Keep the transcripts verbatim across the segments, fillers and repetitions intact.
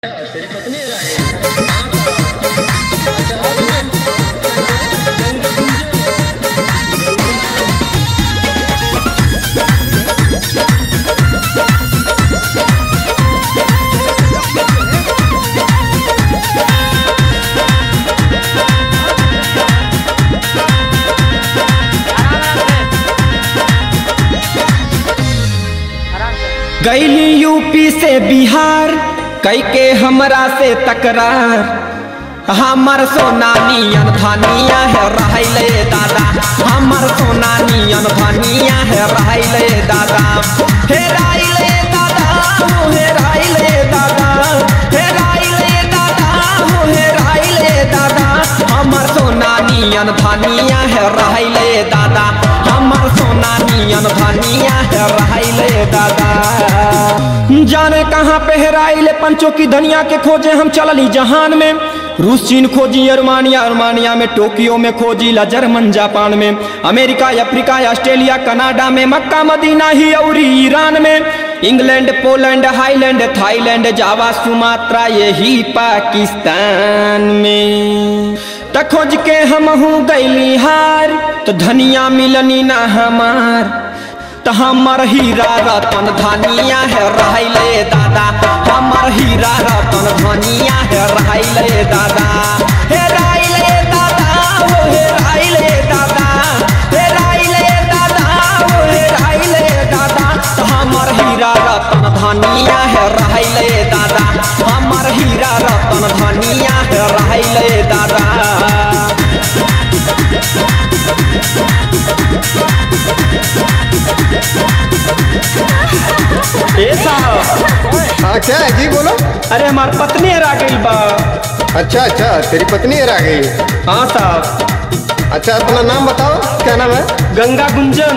तेरी पत्नी गईली यूपी से बिहार कई के हमरा से तकरार। हमर सोना नियन धनिया है रहले दादा, हमर सोना नियन धनिया है रहले दादा। हे राइले दादा हो, हे राइले दादा, हे राइले दादा हो, हे राइले दादा। हमर सोना नियन धनिया है रहले दादा, हमर सोना नियन धनिया है रहले दादा। जाने कहाँ पे हेराइले पंचों की धनिया के खोजे हम चलली जहान में। रूस चीन खोजी अरमानिया, अरमानिया में टोक्यो में खोजी ला जर्मन जापान में, अमेरिका अफ्रीका ऑस्ट्रेलिया कनाडा में, मक्का मदीना ही और ईरान में, England Poland Highland Thailand Java Sumatra यही पाकिस्तान में। त खोज के हम हूँ गईली हार तो धनिया मिलनी ना हमार। त हमर हीरा रतन धनिया है रहले दादा, हमर हीरा रतन धनिया है रहले दादा। हे राइले दादा हो, हे राइले दादा, हे राइले दादा हो, हे राइले दादा। त हमर हीरा रतन धनिया है रहले दादा, हमर हीरा रतन धनिया है रहले दादा। हाँ क्या है जी, बोलो। अरे हमारी पत्नी हरा गई बा। अच्छा अच्छा, तेरी पत्नी हरा गई। हाँ साहब। अच्छा, अपना नाम बताओ, क्या नाम है? गंगा गुंजन।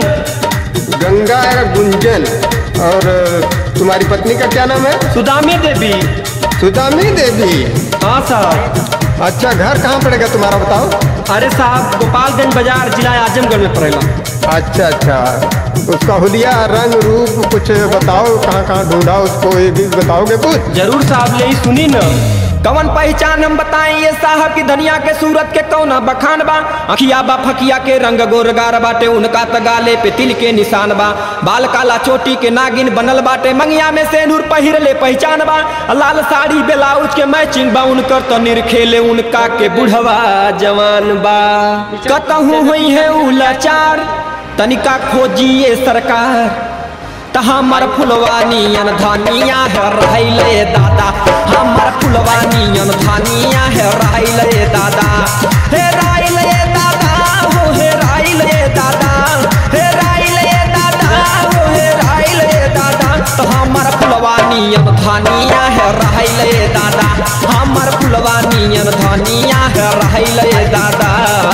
गंगा गुंजन। और तुम्हारी पत्नी का क्या नाम है? सुदामी देवी। सुदामी देवी। हाँ साहब। अच्छा, घर कहाँ पड़ेगा तुम्हारा, बताओ। अरे साहब, गोपालगंज बाजार जिला आजमगढ़ में पड़ेगा। अच्छा अच्छा, उसका हुलिया रंग रूप कुछ बताओ, कहाँ कहाँ ढूंढा उसको, ये भी बताओगे कुछ? जरूर साहब, ले सुनी न। कवन पहचान हम बताएं ये साहब की धनिया के सूरत के कौना बखान बा। अखिया बा फकिया के रंग गोरगार बाटे, उनका तगाले पे तिल के निशान बा। बाल काला चोटी के नागिन बनल बाटे, मंगिया में सेनूर पहिरले पहचान बा। लाल साड़ी ब्लाउज के मैचिंग बा, उनकर तो निरखेले उनका के बुढ़वा जवान बा। कतहूँ हुई है उलाचार तनिका खोजिए सरकार। त हमर फुलवानियन धनिया है रहले दादा, हमर फुलवानियन धनिया है रहले दादा। हे राइले दादा हो, हे राइले दादा, हे राइले दादा हो, हे राइले दादा। त हमर फुलवानियन धनिया है रहले दादा, हमर फुलवानियन धनिया है रहले दादा।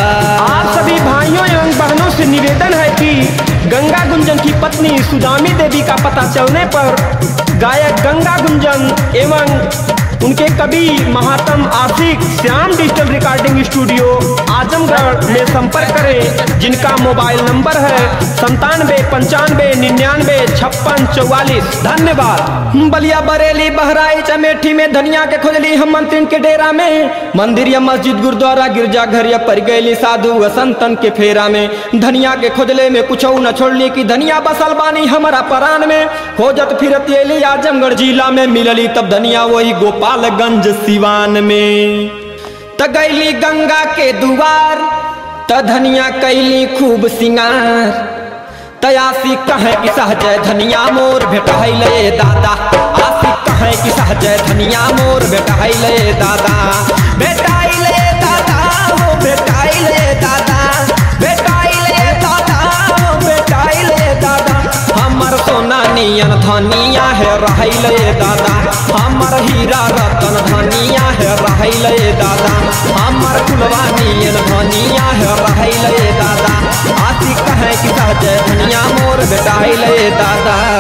आप सभी भाइयों एवं बहनों से निवेदन है कि गंगा गुंजन की पत्नी सुदामी देवी का पता चलने पर गायक गंगा गुंजन एवं उनके कवि महात्म Ashiq Shyam digital recording studio Azamgarh में संपर्क करें, जिनका मोबाइल नंबर है संतानवे पंचानवे निन्यानवे छप्पन चौवालीस। धन्यवाद। बलिया बरेली बहराइच अमेठी में धनिया के खोजली हम मंत्रिन के डेरा में। मंदिर या मस्जिद गुरुद्वारा गिरजा घर या पर गैली साधु व संतन के फेरा में। धनिया के खोजले में कुछ न छोड़ली की धनिया बसल बानी हमारा परान में। खोजत फिरत एली आजमगढ़ जिला में, मिलली तब धनिया वही गोपालगंज सिवान में। त गईली गंगा के दुआर त धनिया कैली खूब सिंगार। तयासी कहे कि सहजय धनिया मोर भेटाइले दादा, आसी कहे कि सहजय धनिया मोर भेटाइले दादा। भेटाइले दादा हो, भेटाइले दादा, भेटाइले दादा हो, भेटाइले दादा। हमर सोना नियन धनिया है रहले दादा, हमर हीरा रतन धनिया है रहले दादा। हमर फुलवा नियन धनिया है रहले दादा, आशी कहे कि सहजय धनिया मोर भेटाइले दादा।